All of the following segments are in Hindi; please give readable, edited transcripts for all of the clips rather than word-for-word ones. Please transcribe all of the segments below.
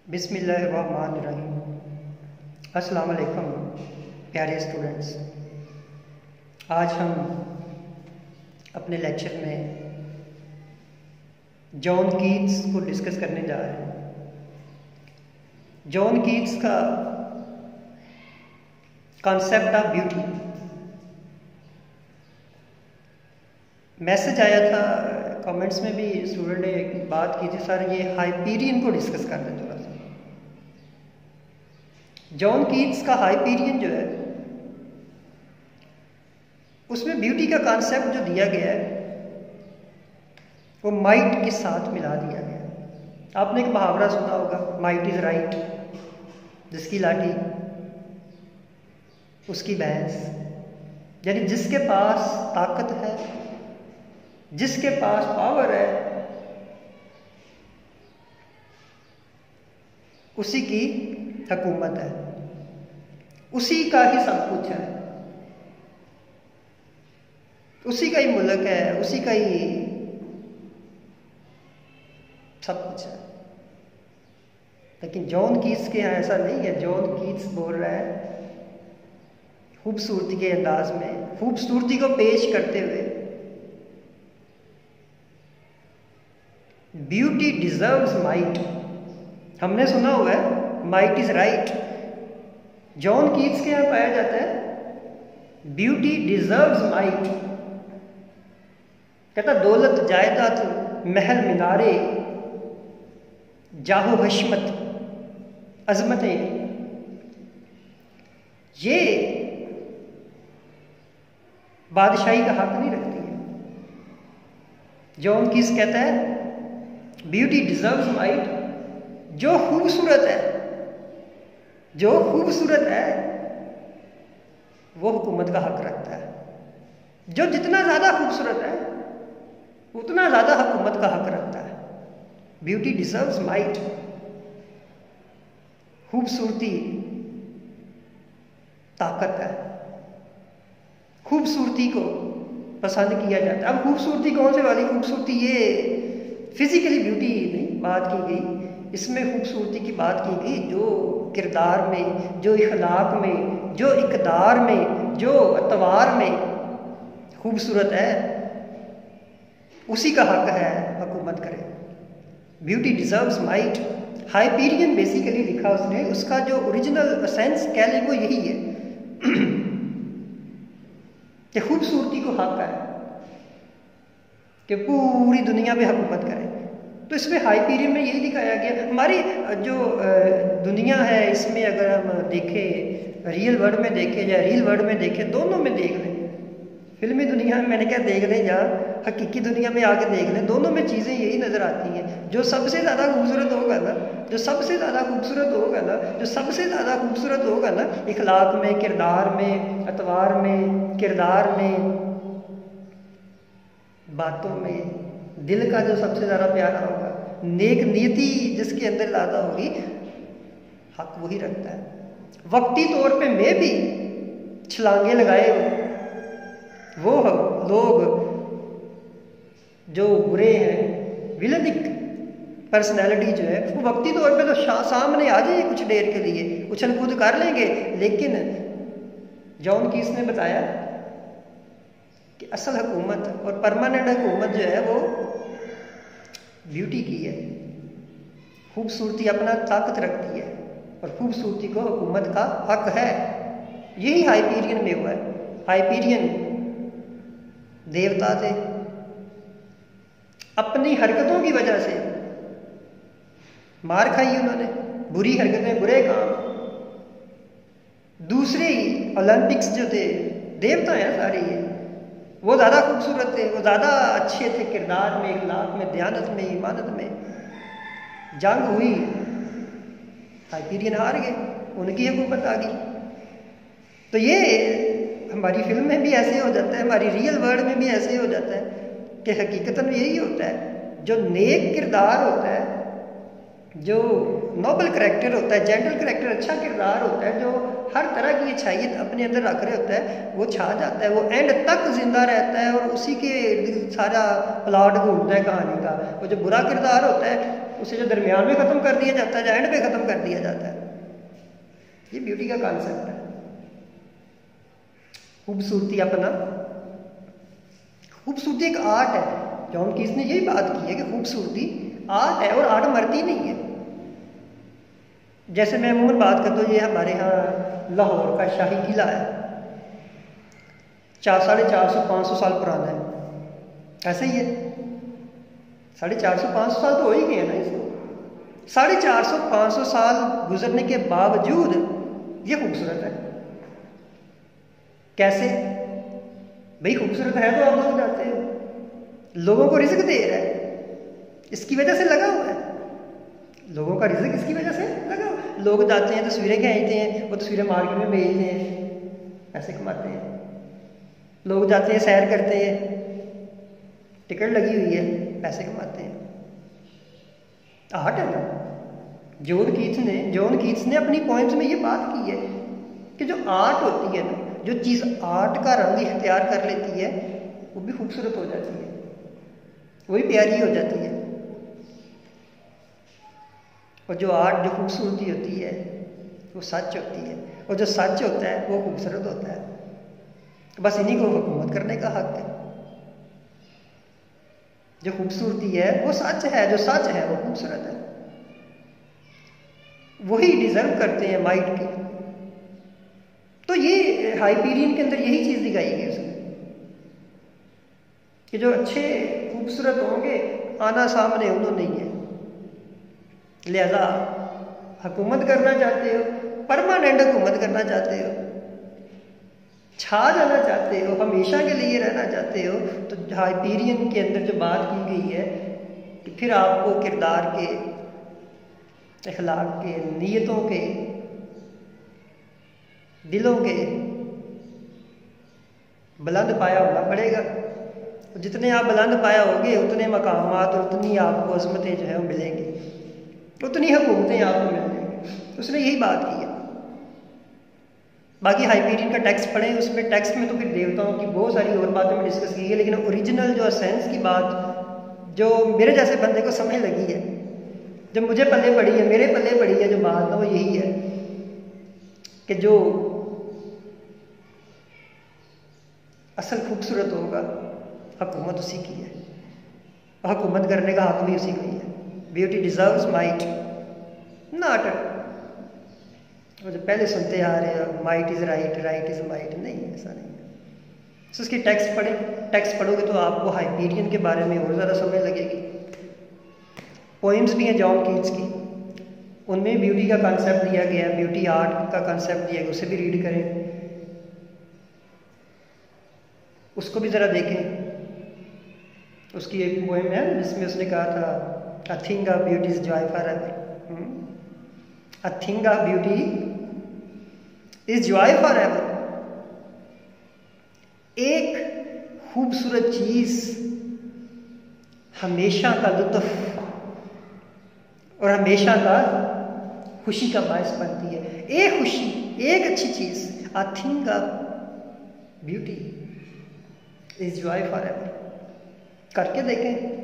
बिस्मिल्लाहिर्रहमानिर्रहीम। अस्सलाम वालेकुम प्यारे स्टूडेंट्स। आज हम अपने लेक्चर में जॉन कीट्स को डिस्कस करने जा रहे हैं। जॉन कीट्स का कॉन्सेप्ट ऑफ ब्यूटी। मैसेज आया था कमेंट्स में भी, स्टूडेंट ने बात की थी, सर ये हाइपीरियन को डिस्कस कर दें थोड़ा सा। जॉन कीट्स का हाइपीरियन जो है उसमें ब्यूटी का कॉन्सेप्ट जो दिया गया है वो माइट के साथ मिला दिया गया है। आपने एक मुहावरा सुना होगा, माइट इज राइट, जिसकी लाठी उसकी भैंस। यानी जिसके पास ताकत है, जिसके पास पावर है, उसी की हुकूमत है, उसी का ही सब कुछ है, उसी का ही मुल्क है, उसी का ही सब कुछ है। लेकिन जॉन कीट्स के यहाँ ऐसा नहीं है। जॉन कीट्स बोल रहा है खूबसूरती के अंदाज में, खूबसूरती को पेश करते हुए, ब्यूटी डिजर्व्स माइट। हमने सुना हुआ है might is right. John Keats के यहां पाया जाता है ब्यूटी डिजर्व्स माइट। कहता दौलत, जायदाद, महल, मीनारे, जाहो हशमत, अजमतें, ये बादशाही का हक नहीं रखती है। जॉन कीट्स कहता है ब्यूटी डिजर्व्स माइट। जो खूबसूरत है, जो खूबसूरत है वो हुकूमत का हक रखता है। जो जितना ज्यादा खूबसूरत है उतना ज्यादा हुकूमत का हक रखता है। Beauty deserves might. खूबसूरती ताकत है, खूबसूरती को पसंद किया जाता है। अब खूबसूरती कौन से वाली खूबसूरती? ये फिजिकली ब्यूटी नहीं बात की गई, इसमें खूबसूरती की बात की गई जो किरदार में, जो इखलाक में, जो इकदार में, जो अतवार में खूबसूरत है, उसी का हक है हुकूमत करे। Beauty deserves might. Hyperion basically लिखा उसने, उसका जो ओरिजिनल सेंस कह लें वो यही है कि खूबसूरती को हक है कि पूरी दुनिया पे हुकूमत करे। तो इसमें हाइपीरियन में यही दिखाया गया। हमारी जो दुनिया है इसमें अगर हम देखें, रियल वर्ल्ड में देखें या रियल वर्ल्ड में देखें, दोनों में देख लें। फिल्मी दुनिया में मैंने क्या देख लें या हकीकी दुनिया में आके देख लें, दोनों में चीज़ें यही नज़र आती हैं। जो सबसे ज़्यादा खूबसूरत होगा ना, जो सबसे ज़्यादा खूबसूरत होगा ना, जो सबसे ज़्यादा खूबसूरत होगा ना, इखलाक में, किरदार में, अतवार में, किरदार में, बातों में, दिल का जो सबसे ज़्यादा प्यारा होगा, नेक नीति जिसके अंदर ज़्यादा होगी, हक वही रखता है। वक्ती तौर पे मैं भी छलांगे लगाए वो लोग जो बुरे हैं, विलनिक पर्सनैलिटी जो है, वो वक्ती तौर पे तो सामने आ जाए कुछ देर के लिए, उछल कूद कर लेंगे। लेकिन जॉन कीट्स ने बताया कि असल हुकूमत और परमानेंट हुकूमत जो है वो ब्यूटी की है। खूबसूरती अपना ताकत रखती है और खूबसूरती को हुकूमत का हक है। यही हाइपीरियन में हुआ है। हाइपीरियन देवता थे, अपनी हरकतों की वजह से मार खाई उन्होंने, बुरी हरकतें, बुरे काम। दूसरे ओलंपिक्स जो थे, देवता हैं सारे ये, वो ज़्यादा खूबसूरत थे, वो ज़्यादा अच्छे थे किरदार में, इखलाक में, दयानत में, ईमानत में। जंग हुई, हाइपीरियन हार गए, उनकी हुकूमत आ गई। तो ये हमारी फिल्म में भी ऐसे हो जाता है, हमारी रियल वर्ल्ड में भी ऐसे हो जाता है कि हकीकतन यही होता है। जो नेक किरदार होता है, जो नोबल करैक्टर होता है, जेंटल करैक्टर, अच्छा किरदार होता है, जो हर तरह की अच्छाई अपने अंदर रख रहे होता है, वो छा जाता है, वो एंड तक जिंदा रहता है और उसी के सारा प्लॉट घूमता है कहानी का। वो जो बुरा किरदार होता है उसे जो दरमियान में ख़त्म कर दिया जाता है, जो एंड पे ख़त्म कर दिया जाता है। ये ब्यूटी का कॉन्सेप्ट है। खूबसूरती अपना, खूबसूरती एक आर्ट है। जॉन कीट्स ने यही बात की है कि खूबसूरती आर्ट है और आर्ट मरती नहीं है। जैसे मैं अमूमन बात करता हूँ, ये हमारे यहाँ लाहौर का शाही किला है, 450-500 साल पुराना है। ऐसे ही है, 450-500 साल तो हो ही गए हैं ना इसको। 450-500 साल गुजरने के बावजूद ये खूबसूरत है। कैसे भाई? खूबसूरत है तो आप लोग जाते हो, लोगों को रिज़्क दे रहा है, इसकी वजह से लगा हुआ है। लोगों का रिज़्क इसकी वजह से लगा हुआ है। लोग जाते हैं, तस्वीरें खींचते हैं, वो तस्वीरें मार्केट में बेचते हैं, पैसे कमाते हैं। लोग जाते हैं, सैर करते हैं, टिकट लगी हुई है, पैसे कमाते हैं। आर्ट है ना। जॉन कीट्स ने अपनी पॉइंट्स में ये बात की है कि जो आर्ट होती है ना, जो चीज़ आर्ट का रंग इख्तियार कर लेती है, वो भी खूबसूरत हो जाती है, वो भी प्यारी हो जाती है। और जो आर्ट, जो खूबसूरती होती है, वो सच होती है, और जो सच होता है वो खूबसूरत होता है। बस इन्हीं को हुकूमत करने का हक है। जो खूबसूरती है वो सच है, जो सच है वो खूबसूरत है, वही डिजर्व करते हैं माइट की। तो ये हाइपीरियन के अंदर यही चीज़ दिखाई गई उसमें कि जो अच्छे खूबसूरत होंगे, आना सामने उन्होंने ही है। लिहाजा हुकूमत करना चाहते हो, परमानेंट हुकूमत करना चाहते हो, छा जाना चाहते हो, हमेशा के लिए रहना चाहते हो, तो हाइपीरियन के अंदर जो बात की गई है कि फिर आपको किरदार के, अखलाक के, नीयतों के, दिलों के बुलंद पाया होना पड़ेगा। जितने आप बुलंद पाया होगे, उतने मकामात और उतनी आपको अज़मतें जो है वो मिलेंगी, उतनी हुकूमतें आपको मिलेंगी। उसने यही बात की है। बाकी हाइपीरियन का टेक्स्ट पढ़ें, उसमें टेक्स्ट में तो फिर देवताओं की बहुत सारी और बातें में डिस्कस की है, लेकिन ओरिजिनल जो सेंस की बात जो मेरे जैसे बंदे को समझ लगी है, जो मुझे पल्ले पड़ी है, मेरे पल्ले पड़ी है जो बात ना, वो यही है कि जो असल खूबसूरत होगा, हुकूमत उसी की है, हुकूमत करने का हक भी उसी को ही है। ब्यूटी डिजर्व्स माइट, नॉट वो जो पहले सुनते आ रहे हो might is right, right is might, नहीं, ऐसा नहीं है। तो उसकी टेक्स्ट पढ़ें, टेक्स्ट पढ़ोगे तो आपको हाइपीरियन के बारे में और ज़्यादा समझ लगेगी। पोइम्स भी हैं जॉन कीट्स की, उनमें ब्यूटी का कंसेप्ट दिया गया है, ब्यूटी आर्ट का कंसेप्ट दिया गया, उसे भी रीड करें, उसको भी ज़रा देखें। उसकी एक पोएम है जिसमें उसने कहा था, a thing of beauty is joy forever, a thing of beauty is joy forever. एक खूबसूरत चीज़ हमेशा का लुत्फ और हमेशा का खुशी का बायस बनती है। एक खुशी, एक अच्छी चीज़, a thing of beauty is joy forever. करके देखें।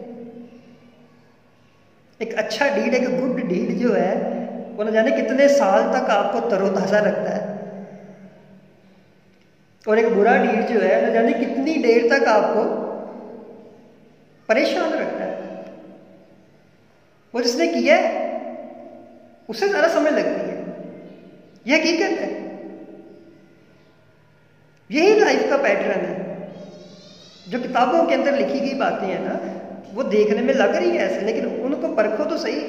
एक अच्छा डीड, एक गुड डीड जो है वो न जाने कितने साल तक आपको तरोताज़ा रखता है, और एक बुरा डीड जो है न जाने कितनी देर तक आपको परेशान रखता है। वो जिसने किया है उसे ज़्यादा समय लगती है, यह हकीकत है। यही लाइफ का पैटर्न है। जो किताबों के अंदर लिखी गई बातें हैं ना, वो देखने में लग रही है ऐसे, लेकिन उनको परखो तो सही,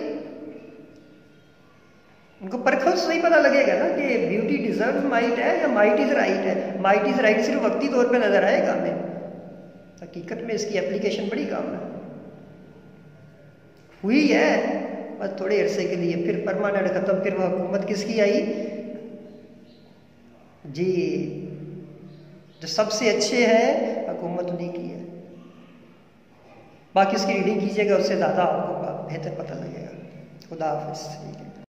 उनको परखो तो सही, पता लगेगा ना कि ब्यूटी डिजर्व माइट है या माइट इज राइट है। माइट इज राइट सिर्फ वक्ती तौर पे नजर आएगा हमें, हकीकत में इसकी एप्लीकेशन बड़ी काम है हुई है, बस थोड़े अरसे के लिए, फिर परमानेंट खत्म। फिर वो हुकूमत किसकी आई जी? जो सबसे अच्छे हैं हुकूमत उन्हीं की है। बाकी उसकी रीडिंग कीजिएगा, उससे ज़्यादा आपको बेहतर पता लगेगा। खुदा हाफिज़।